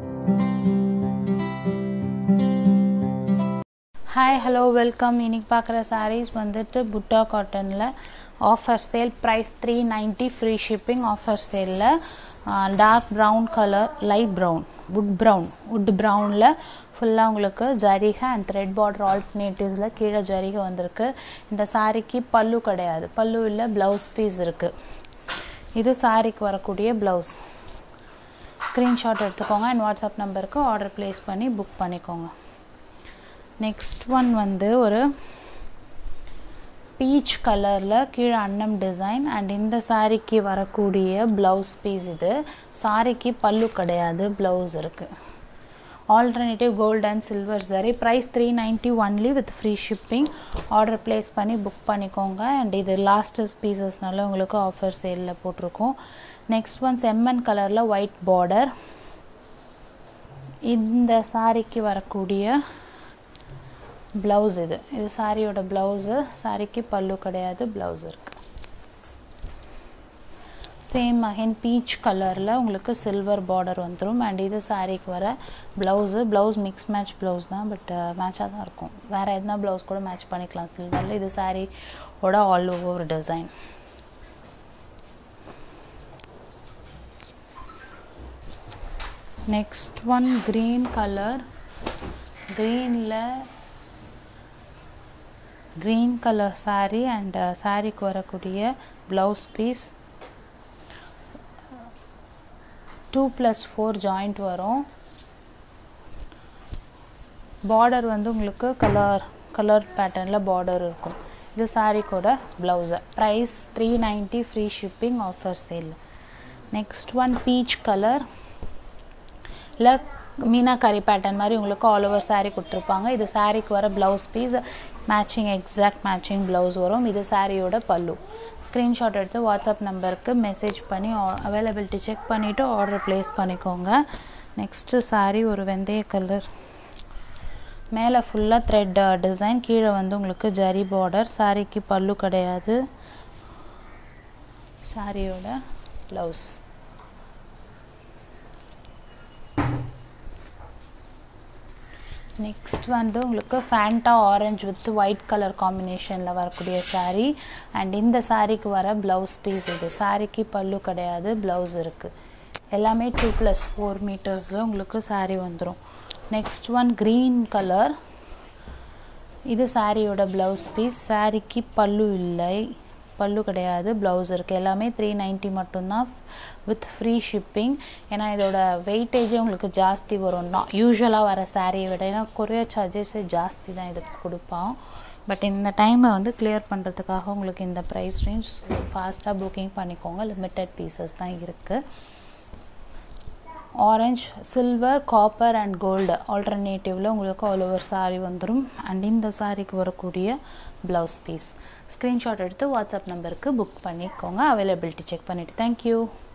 Hi, hello, welcome. இன்னைக்கு பார்க்குற sarees வந்துட்டு புட்டா காட்டனில் offer sale price 390 free shipping offer சேலில் dark brown colour light brown wood ப்ரௌனில் ஃபுல்லாக உங்களுக்கு ஜரிகை அண்ட் த்ரெட் பார்டர் ஆல்டர்னேட்டிவ்ஸில் கீழே ஜரிகை வந்திருக்கு. இந்த சாரிக்கு பல்லு கிடையாது, பல்லு இல்லை, ப்ளவுஸ் பீஸ் இருக்குது. இது சாரிக்கு வரக்கூடிய ப்ளவுஸ். ஸ்க்ரீன்ஷாட் எடுத்துக்கோங்க அண்ட் வாட்ஸ்அப் நம்பருக்கு ஆர்டர் ப்ளேஸ் பண்ணி புக் பண்ணிக்கோங்க. நெக்ஸ்ட் ஒன் வந்து ஒரு பீச் கலரில் கீழே அன்னம் டிசைன் அண்ட் இந்த சாரிக்கு வரக்கூடிய ப்ளவுஸ் பீஸ். இது சாரிக்கு பல்லு கிடையாது, ப்ளவுஸ் இருக்குது. Alternative gold and silver sari. Price 390 only with free shipping. Order place பண்ணி புக் பண்ணிக்கோங்க. அண்ட் இது லாஸ்டஸ் பீசஸ்னால உங்களுக்கு ஆஃபர் சேலில் போட்டிருக்கோம். நெக்ஸ்ட் ஒன் செம்மன் கலரில் ஒயிட் பார்டர். இந்த சாரிக்கு வரக்கூடிய ப்ளவுஸ் இது சாரியோட ப்ளவுஸு. சாரிக்கு பல்லு கிடையாது, ப்ளவுஸ் இருக்குது. சேம் அகைன் பீச் கலரில் உங்களுக்கு சில்வர் பார்டர் வந்துடும். அண்ட் இது சாரிக்கு வர blouse. Blouse mix match blouse தான், பட் மேட்சாக தான் இருக்கும். வேறு எதுனா ப்ளவுஸ் கூட மேட்ச் பண்ணிக்கலாம் சில்வரில். இது சாரியோட all over design. Next one green colour. Green colour sari and சாரிக்கு வரக்கூடிய ப்ளவுஸ் பீஸ் 2+4 ஜாயிண்ட் வரும். பார்டர் வந்து உங்களுக்கு கலர் பேட்டர்னில் பார்டர் இருக்கும். இது சாரிக்கோட blouse. Price 390 free shipping offer sale. Next one peach colour இல்லை மீனாக்காரி பேட்டர்ன் மாதிரி உங்களுக்கு ஆல் ஓவர் சாரீ கொடுத்துருப்பாங்க. இது சாரிக்கு வர blouse piece. Matching exact matching blouse வரும். இது சாரியோட பல்லு. ஸ்க்ரீன்ஷாட் எடுத்து வாட்ஸ்அப் நம்பருக்கு மெசேஜ் பண்ணி அவைலபிலிட்டி செக் பண்ணிவிட்டு ஆர்டர் ப்ளேஸ் பண்ணிக்கோங்க. நெக்ஸ்ட்டு சாரீ ஒரு வெந்தய கலர். மேலே ஃபுல்லாக த்ரெட் டிசைன், கீழே வந்து உங்களுக்கு ஜரி பார்டர். சாரிக்கு பல்லு கிடையாது, சாரியோட ப்ளவுஸ். நெக்ஸ்ட் வந்து உங்களுக்கு Fanta orange with white colour காம்பினேஷனில் வரக்கூடிய சாரீ. அண்ட் இந்த சாரீக்கு வர ப்ளவுஸ் பீஸ் இது. சாரீக்கு பல்லு கிடையாது, ப்ளவுஸ் இருக்குது. எல்லாமே 2+4 மீட்டர்ஸில் உங்களுக்கு சாரீ வந்துடும். Next one green colour. இது சாரியோட ப்ளவுஸ் பீஸ். சாரிக்கு பல்லு இல்லை, பல்லு கிடையாது, ப்ளவுஸ் இருக்குது. எல்லாமே 390 மட்டும்தான் வித் ஃப்ரீ ஷிப்பிங். ஏன்னா இதோட வெயிட்டேஜே உங்களுக்கு ஜாஸ்தி வரும்னா யூஸ்வலாக வர சாரியை விட. ஏன்னா கொரியர் சார்ஜஸ் ஜாஸ்தி தான் இதுக்கு கொடுப்போம். பட் இந்த டைமை வந்து கிளியர் பண்ணுறதுக்காக உங்களுக்கு இந்த ப்ரைஸ் ரேஞ்ச். ஃபாஸ்ட்டாக புக்கிங் பண்ணிக்கோங்க. லிமிட்டட் பீசஸ் தான் இருக்குது. Orange, silver, copper and gold ஆல்டர்னேட்டிவில் உங்களுக்கு ஆல் ஓவர் சாரீ வந்துடும். அண்ட் இந்த சாரிக்கு வரக்கூடிய ப்ளவுஸ் பீஸ். ஸ்க்ரீன்ஷாட் எடுத்து வாட்ஸ்அப் நம்பருக்கு புக் பண்ணிக்கோங்க. அவைலபிலிட்டி செக் பண்ணிவிட்டு. தேங்க்யூ.